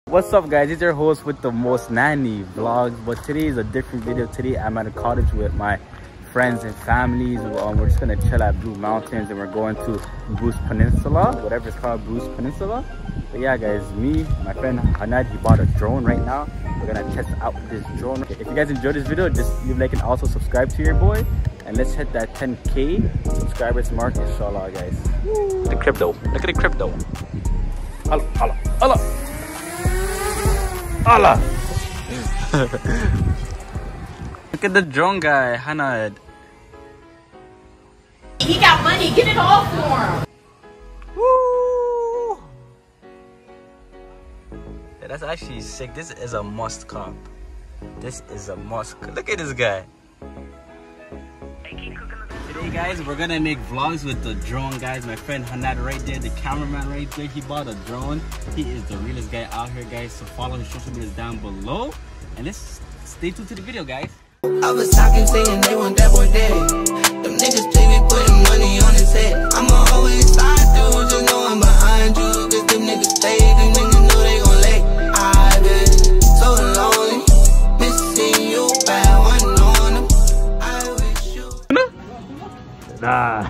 What's up guys, it's your host with the most nanny vlogs, but today is a different video. Today I'm at a cottage with my friends and families. We're just gonna chill at Blue Mountains and we're going to Bruce Peninsula, whatever it's called, Bruce Peninsula. But yeah guys, me, my friend Hanad, he bought a drone right now. We're gonna test out this drone. If you guys enjoyed this video, just leave a like and also subscribe to your boy. And let's hit that 10K subscribers mark, inshallah guys. Woo. The crypto, look at the crypto. Allah, Allah, Allah. Allah. Look at the drone guy, Hanad. He got money, get it all for him. Woo! Yeah, that's actually sick. This is a must cop. This is a must. Look at this guy. Today guys, we're gonna make vlogs with the drone guys. My friend Hanad right there, the cameraman right there, he bought a drone. He is the realest guy out here guys, so follow his social media down below. And let's stay tuned to the video guys. I was talking saying they want that boy dead. Them niggas play me putting money on his head. I'ma always slide through, just know I'm behind you. Cause them niggas play, them niggas know they gon' lay. I've been so lonely, missing you bad one on them. I wish you. Nah.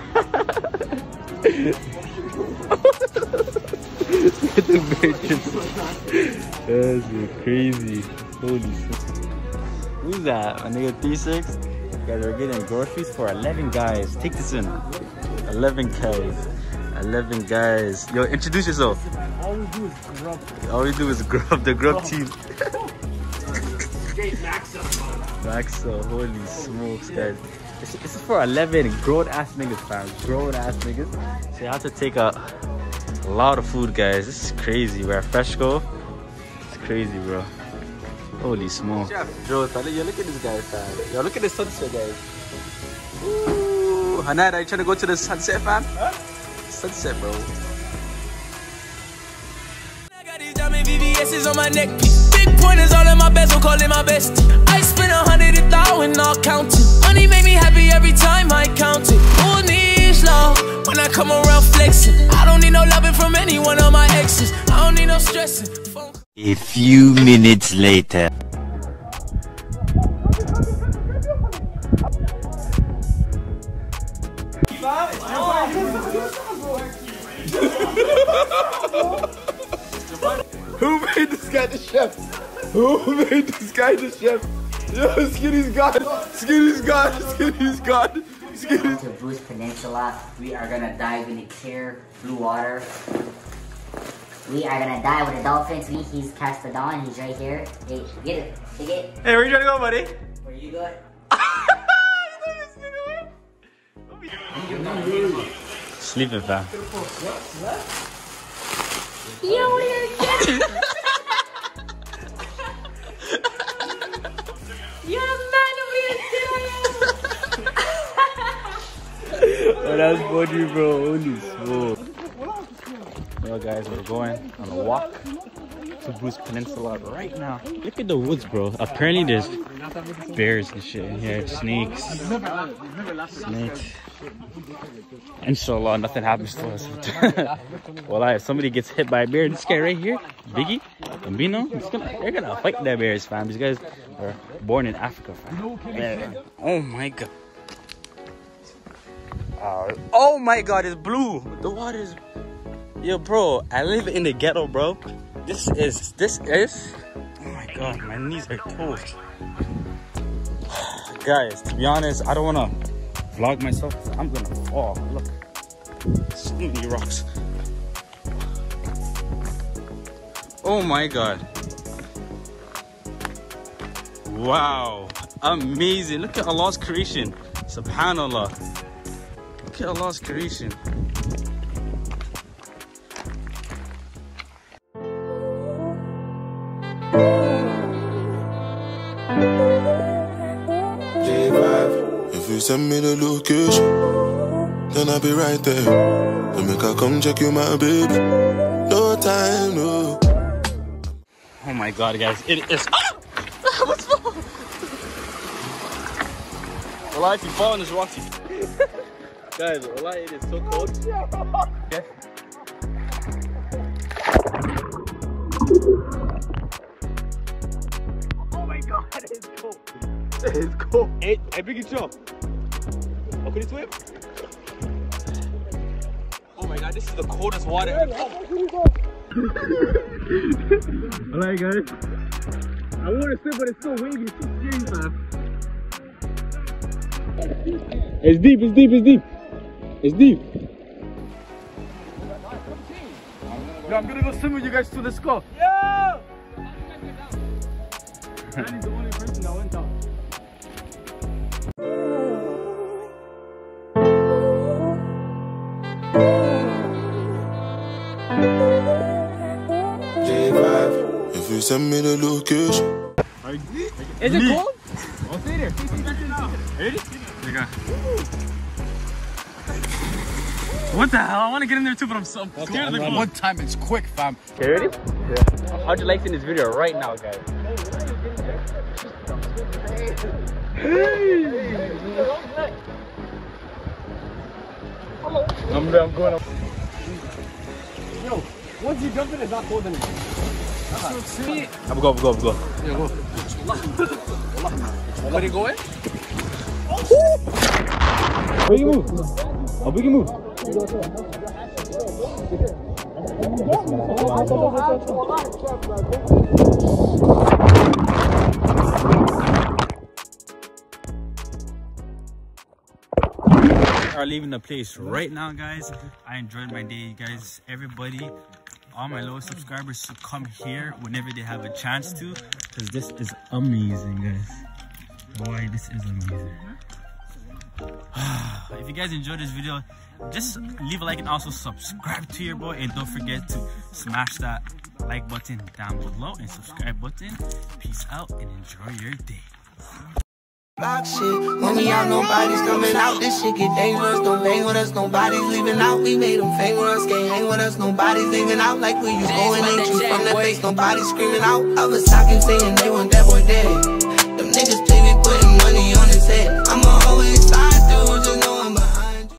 The bitches. That's crazy. Holy shit. Who's that? My nigga 36. Guys, we're getting groceries for 11 guys. Take this in. 11 guys. 11 guys. Yo, introduce yourself. All we do is grub. All we do is grub. The grub team. Straight Maxa. Maxa, holy smokes, guys. This is for 11 grown-ass niggas, fam. Grown-ass niggas. So you have to take a lot of food, guys. This is crazy. We're at Freshco. It's crazy, bro. Holy smokes. Yo, look at this guy, fam. Yo, look at the sunset, guys. Ooh. Hanad, are you trying to go to the sunset, fam? Huh? Sunset, bro. I got these diamond VVS's on my neck. Big pointers all in my bezel, call it my best. I spent 100,000, not counting. Money make me happy every time I count it. Who needs love when I come around flexing? I don't need no loving from any one of my exes. I don't need no stressing. A few minutes later. Who made this guy the chef? Who made this guy the chef? Yo, Skinny's God. Skinny's God. Skinny's God. Going to Bruce Peninsula. We are gonna dive in the clear blue water. We are gonna dive with the dolphins. He's Castodon. He's right here. Hey, get it. Take it. Hey, where you trying to go, buddy? Where you going? Sleeping, fam. Yo, what are you getting? You're mad over here. Oh, that's funny, bro. Holy smoke. Well, guys, we're going on a walk to Bruce Peninsula right now. Look at the woods, bro. Apparently, there's bears and shit in here. Snakes. Snakes. Inshallah, nothing happens to us. Well, if somebody gets hit by a bear, this guy right here, Biggie, Bambino, they're gonna fight their bears, fam. These guys are born in Africa, fam. Yeah. Oh my god. Oh my god, it's blue. The water is... Yo, bro, I live in the ghetto, bro. This is... Oh my god, my knees are toast. Guys, to be honest, I don't want to vlog myself. I'm gonna fall. Look, so many rocks. Oh my god. Wow, amazing. Look at Allah's creation. Subhanallah. Look at Allah's creation. If you send me the location, then I'll be right there. To make her come check you, my baby. No time, no. Oh my god, guys, it is... Ah! What's wrong? Wallah, if you fall on this rock, guys, wallah, it is so cold. Okay. It's cold. Hey, Biggie, chill. Oh, can you swim? Oh my god, this is the coldest water. Alright, guys. I want to swim, but it's so wavy. It's so scary, man. It's deep, it's deep, it's deep. It's deep. Yo, I'm gonna go swim with you guys too. Let's go. Yeah! Danny's the only person that went out. J5, if you send me the location. Is it cold? I'll stay there. Ready? What the hell? I want to get in there too, but I'm so scared of the cold. One time, it's quick, fam. Okay, ready? Yeah. 100 likes in this video right now, guys. Hey! I'm going up. Yo, once you jump in, it's not cold anymore. I'm go. Yeah, go. Where you going? Biggie move. Oh, Biggie move. We are leaving the place right now, guys. I enjoyed my day, guys. Everybody, all my loyal subscribers should come here whenever they have a chance to, because this is amazing, guys. Boy, this is amazing. If you guys enjoyed this video, just leave a like and also subscribe to your boy, and don't forget to smash that like button down below and subscribe button. Peace out and enjoy your day. Block shit, homie, out, nobody's coming out. This shit get dangerous, don't bang with us, nobody's leaving out. We made them famous, can't hang with us, nobody's leaving out. Like where you going, ain't you from the face, nobody's screaming out. I was talking, saying they want that boy.